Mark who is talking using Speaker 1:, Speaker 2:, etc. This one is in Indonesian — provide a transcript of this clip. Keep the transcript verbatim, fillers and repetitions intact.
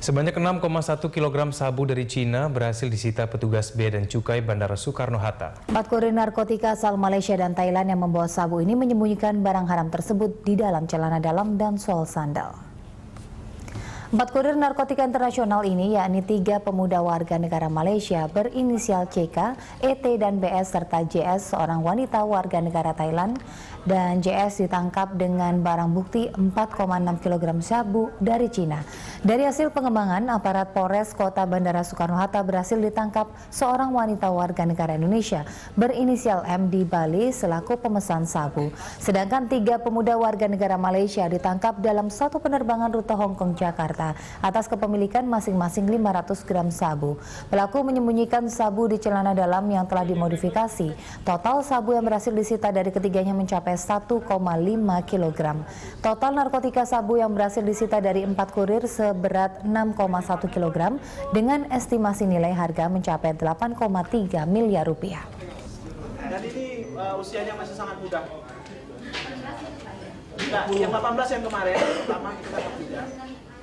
Speaker 1: Sebanyak enam koma satu kilogram sabu dari Cina berhasil disita petugas Bea dan Cukai Bandara Soekarno-Hatta.
Speaker 2: Empat kurir narkotika asal Malaysia dan Thailand yang membawa sabu ini menyembunyikan barang haram tersebut di dalam celana dalam dan sol sandal. Empat kurir narkotika internasional ini yakni tiga pemuda warga negara Malaysia berinisial C K, E T dan B S serta J S seorang wanita warga negara Thailand, dan J S ditangkap dengan barang bukti empat koma enam kilogram sabu dari Cina. Dari hasil pengembangan, aparat Polres Kota Bandara Soekarno-Hatta berhasil ditangkap seorang wanita warga negara Indonesia berinisial M di Bali selaku pemesan sabu. Sedangkan tiga pemuda warga negara Malaysia ditangkap dalam satu penerbangan rute Hong Kong Jakarta atas kepemilikan masing-masing lima ratus gram sabu. Pelaku menyembunyikan sabu di celana dalam yang telah dimodifikasi. Total sabu yang berhasil disita dari ketiganya mencapai satu koma lima kilogram. Total narkotika sabu yang berhasil disita dari empat kurir seberat enam koma satu kilogram dengan estimasi nilai harga mencapai delapan koma tiga miliar rupiah.
Speaker 3: Dan ini uh, usianya masih sangat muda. Nah, yang delapan belas yang kemarin pertama kita dapat tidak.